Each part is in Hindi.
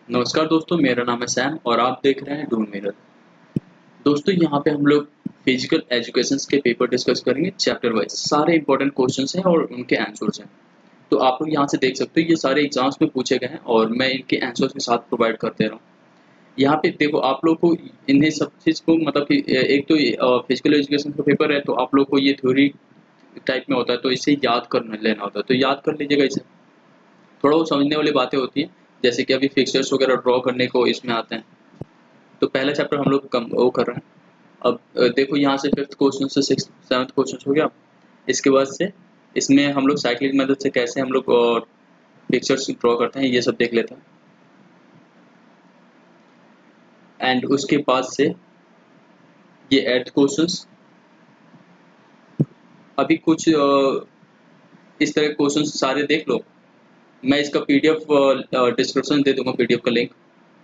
नमस्कार दोस्तों, मेरा नाम है सैम और आप देख रहे हैं डून मिरर। दोस्तों, यहाँ पे हम लोग फिजिकल एजुकेशंस के पेपर डिस्कस करेंगे चैप्टर वाइज। सारे इंपॉर्टेंट क्वेश्चंस हैं और उनके आंसर्स हैं। तो आप लोग यहाँ से देख सकते हो, ये सारे एग्जाम्स में पूछे गए हैं और मैं इनके आंसर्स के साथ प्रोवाइड कर दे रहा हूँ। यहाँ पे देखो, आप लोग को इन्हें सब चीज़ को मतलब कि एक तो फिजिकल एजुकेशन का पेपर है, तो आप लोग को ये थ्योरी टाइप में होता है, तो इसे याद कर लेना होता है। तो याद कर लीजिएगा इसे। थोड़ा वो समझने वाली बातें होती हैं, जैसे कि अभी फिक्सर्स वगैरह ड्रॉ करने को इसमें आते हैं। तो पहला चैप्टर हम लोग कम वो कर रहे हैं। अब देखो, यहाँ से 5th क्वेश्चन से 6th 7th क्वेश्चन हो गया। इसके बाद से इसमें हम लोग साइक्लिक मेथड से कैसे हम लोग पिक्चर्स ड्रॉ करते हैं, ये सब देख लेते हैं। एंड उसके बाद से ये 8th क्वेश्चंस। अभी कुछ इस तरह क्वेश्चन सारे देख लो। मैं इसका पीडीएफ डिस्क्रिप्शन दे दूंगा, पीडीएफ का लिंक।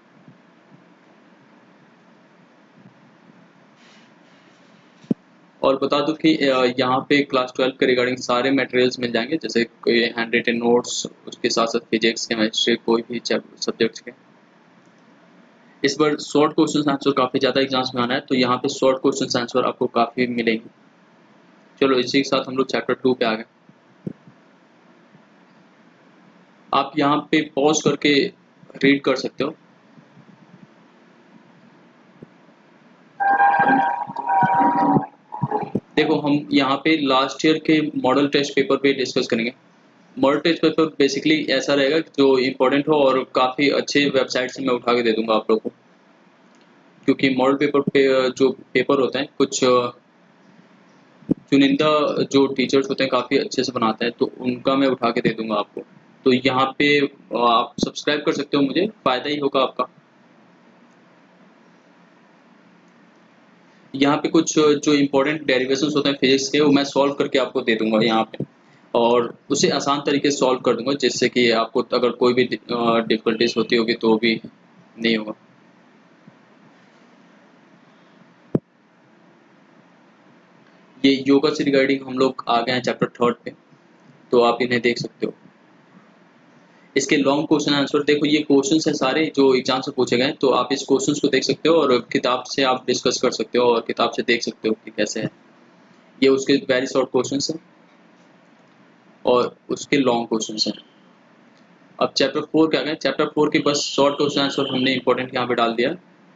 और बता दूं कि यहाँ पे क्लास 12 के रिगार्डिंग सारे मटेरियल्स मिल जाएंगे, जैसे कोई हैंड रिटन नोट्स, उसके साथ साथ फिजिक्स, केमिस्ट्री, कोई भी सब्जेक्ट्स के। इस बार शॉर्ट क्वेश्चन आंसर काफ़ी ज़्यादा एग्जाम्स में आना है, तो यहाँ पे शॉर्ट क्वेश्चन आंसर आपको काफ़ी मिलेंगे। चलो, इसी के साथ हम लोग चैप्टर 2 पे आ गए। आप यहाँ पे पॉज करके रीड कर सकते हो। देखो, हम यहाँ पे लास्ट ईयर के मॉडल टेस्ट पेपर पे डिस्कस करेंगे। मॉडल टेस्ट पेपर बेसिकली ऐसा रहेगा जो इम्पोर्टेंट हो और काफ़ी अच्छे वेबसाइट से मैं उठा के दे दूंगा आप लोग को, क्योंकि मॉडल पेपर पे जो पेपर होते हैं, कुछ चुनिंदा जो टीचर्स होते हैं काफ़ी अच्छे से बनाते हैं, तो उनका मैं उठा के दे दूंगा आपको। तो यहाँ पे आप सब्सक्राइब कर सकते हो, मुझे फ़ायदा ही होगा आपका। यहाँ पे कुछ जो इम्पोर्टेंट डेरिवेशंस होते हैं फिजिक्स के, वो मैं सॉल्व करके आपको दे दूंगा यहाँ पे, और उसे आसान तरीके से सॉल्व कर दूंगा, जिससे कि आपको अगर कोई भी डिफिकल्टीज होती होगी तो भी नहीं होगा। ये योगा से रिगार्डिंग हम लोग आ गए हैं चैप्टर 3 पे, तो आप इन्हें देख सकते हो। इसके लॉन्ग क्वेश्चन आंसर देखो, ये क्वेश्चंस हैं सारे जो एग्जाम से पूछे गए हैं, तो आप इस क्वेश्चंस को देख सकते हो और किताब से आप डिस्कस कर सकते हो और किताब से देख सकते हो कि कैसे है। ये उसके वेरी शॉर्ट क्वेश्चंस हैं और उसके लॉन्ग क्वेश्चंस हैं। अब चैप्टर 4 क्या गए, चैप्टर 4 के बस शॉर्ट क्वेश्चन आंसर हमने इंपॉर्टेंट यहाँ पे डाल दिया।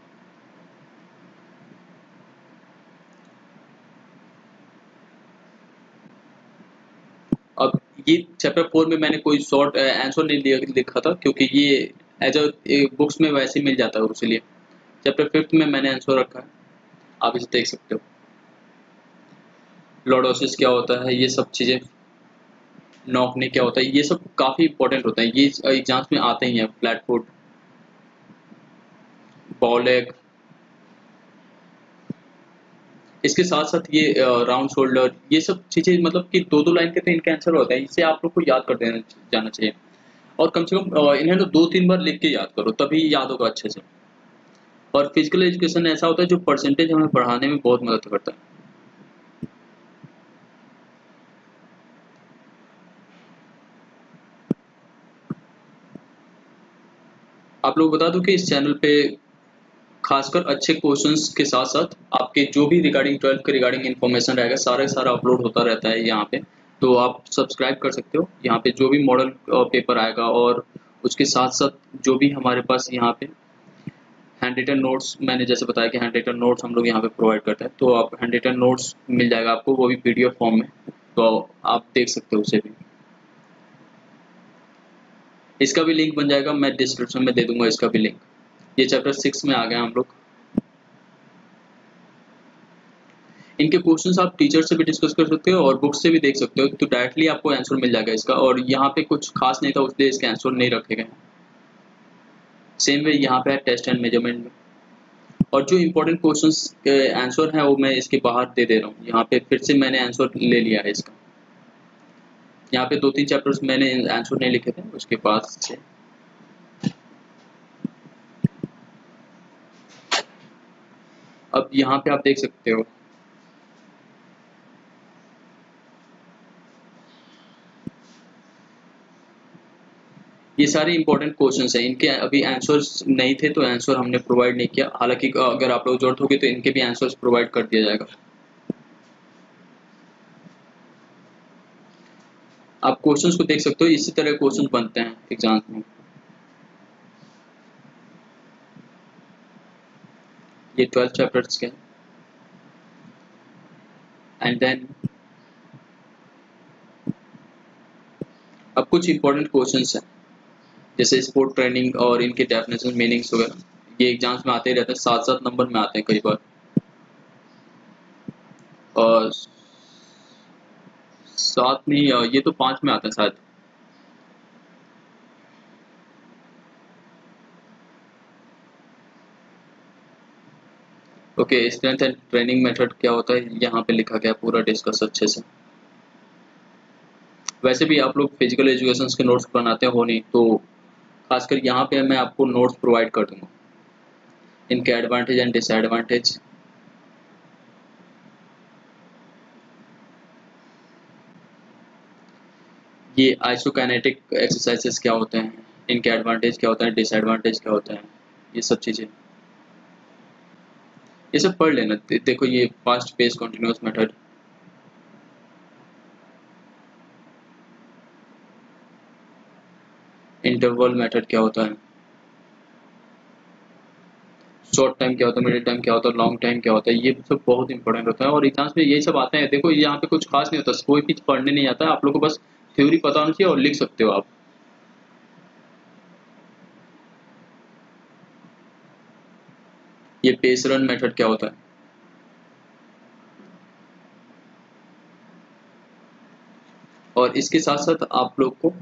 अब ये चैप्टर 4 में मैंने कोई शॉर्ट आंसर नहीं लिखा था, क्योंकि ये एज अ बुक्स में वैसे मिल जाता है, इसलिए चैप्टर 5 में मैंने आंसर रखा है। आप इसे देख सकते हो। लॉर्डोसिस क्या होता है, ये सब चीज़ें, नॉकने क्या होता है, ये सब काफ़ी इंपॉर्टेंट होता है, ये एग्जाम्स में आते ही हैं। फ्लैट फुट, बॉल एग, इसके साथ साथ ये राउंड शोल्डर, ये सब चीज़ें मतलब कि दो दो लाइन के तो इनके आंसर होते हैं। इसे आप लोग को याद कर देना जाना चाहिए, और कम से कम इन्हें तो 2-3 बार लिख के याद करो, तभी याद होगा अच्छे से। और फिजिकल एजुकेशन ऐसा होता है जो परसेंटेज हमें बढ़ाने में बहुत मदद करता है। आप लोग बता दूं कि इस चैनल पे खासकर अच्छे क्वेश्चंस के साथ साथ आपके जो भी रिगार्डिंग 12th के रिगार्डिंग इन्फॉर्मेशन रहेगा, सारा अपलोड होता रहता है यहाँ पे। तो आप सब्सक्राइब कर सकते हो। यहाँ पे जो भी मॉडल पेपर आएगा और उसके साथ साथ जो भी हमारे पास यहाँ पे हैंड रिटन नोट्स, मैंने जैसे बताया कि हैंड रिटन नोट्स हम लोग यहाँ पे प्रोवाइड करते हैं, तो आप हैंड रिटन नोट्स मिल जाएगा आपको, वो भी पीडीएफ फॉर्म में, तो आप देख सकते हो उसे भी। इसका भी लिंक बन जाएगा, मैं डिस्क्रिप्शन में दे दूंगा इसका भी लिंक। ये चैप्टर 6 में आ गए हम लोग। इनके क्वेश्चंस आप टीचर से भी डिस्कस कर सकते हो और बुक से भी देख सकते हो, तो डायरेक्टली आपको आंसर मिल जाएगा इसका। और यहाँ पे कुछ खास नहीं था, उसलिए इसके आंसर नहीं रखे गए। सेम वे यहाँ पे है टेस्ट एंड मेजरमेंट में। और जो इम्पोर्टेंट क्वेश्चंस के आंसर है वो मैं इसके बाहर दे दे रहा हूँ। यहाँ पे फिर से मैंने आंसर ले लिया है इसका। यहाँ पे 2-3 चैप्टर्स मैंने आंसर नहीं लिखे थे, उसके बाद से अब यहाँ पे आप देख सकते हो। ये सारे इंपॉर्टेंट क्वेश्चंस हैं, इनके अभी आंसर्स नहीं थे तो आंसर हमने प्रोवाइड नहीं किया, हालांकि अगर आप लोग जरूरत होगी तो इनके भी आंसर्स प्रोवाइड कर दिया जाएगा। आप क्वेश्चंस को देख सकते हो, इसी तरह क्वेश्चंस बनते हैं एग्जाम्स में। ये 12 चैप्टर्स के, एंड देन अब कुछ इंपॉर्टेंट क्वेश्चंस हैं जैसे स्पोर्ट ट्रेनिंग और इनके डेफिनेशन, मीनिंग्स वगैरह, ये एग्जाम्स में आते ही रहते हैं, 7-7 नंबर में आते हैं कई बार। और 7 नहीं, ये तो 5 में आते हैं शायद। Okay, strength and training method क्या होता है यहाँ पे लिखा गया, पूरा डिस्कस अच्छे से। वैसे भी आप लोग फिजिकल एजुकेशन के नोट्स बनाते हो नहीं, तो खासकर यहाँ पे मैं आपको नोट्स प्रोवाइड कर दूंगा, इनके एडवांटेज एंड डिसएडवांटेज। ये आइसोकाइनेटिक एक्सरसाइजेस क्या होते हैं, इनके एडवांटेज क्या होते हैं, डिसएडवांटेज क्या होते हैं, ये सब चीज़ें ये सब पढ़ लेना। देखो ये fast pace continuous method, interval method क्या होता है, शॉर्ट टाइम क्या होता है, मिडिल टाइम क्या होता है, लॉन्ग टाइम क्या होता है, ये सब बहुत इंपॉर्टेंट होता है और एग्जाम्स में यही सब आते हैं। देखो यहाँ पे कुछ खास नहीं होता, कोई भी पढ़ने नहीं आता है, आप लोग को बस थ्योरी पता होना चाहिए और लिख सकते हो आप। ये पेस रन मेथड क्या होता है, और इसके साथ साथ आप लोग को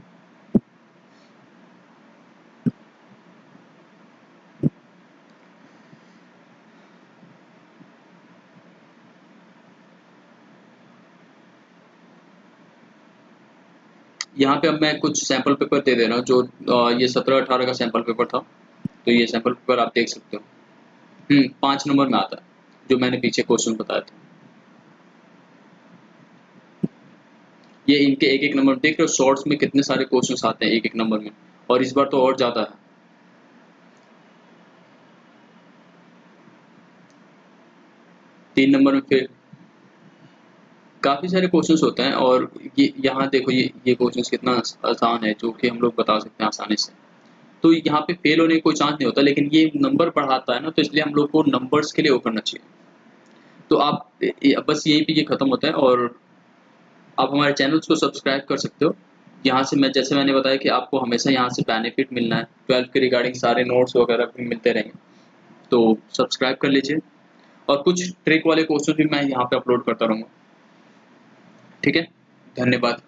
यहाँ पे अब मैं कुछ सैंपल पेपर दे दे रहा हूँ, जो ये 17-18 का सैंपल पेपर था, तो ये सैंपल पेपर आप देख सकते हो। 5 नंबर में आता है, जो मैंने पीछे क्वेश्चन बताया था। ये इनके एक एक नंबर देख रहे हो, शॉर्ट्स में कितने सारे क्वेश्चंस आते हैं एक एक नंबर में, और इस बार तो और ज्यादा है। 3 नंबर में फिर काफी सारे क्वेश्चंस होते हैं, और ये यहाँ देखो ये क्वेश्चंस कितना आसान है, जो कि हम लोग बता सकते हैं आसानी से। तो यहाँ पे फेल होने का कोई चांस नहीं होता, लेकिन ये नंबर बढ़ाता है ना, तो इसलिए हम लोग को नंबर्स के लिए वो करना चाहिए। तो आप बस यहीं पे ये खत्म होता है, और आप हमारे चैनल्स को सब्सक्राइब कर सकते हो। यहाँ से मैं जैसे मैंने बताया कि आपको हमेशा यहाँ से बेनिफिट मिलना है, 12 के रिगार्डिंग सारे नोट्स वगैरह भी मिलते रहेंगे, तो सब्सक्राइब कर लीजिए। और कुछ ट्रिक वाले क्वेश्चन भी मैं यहाँ पे अपलोड करता रहूँगा। ठीक है, धन्यवाद।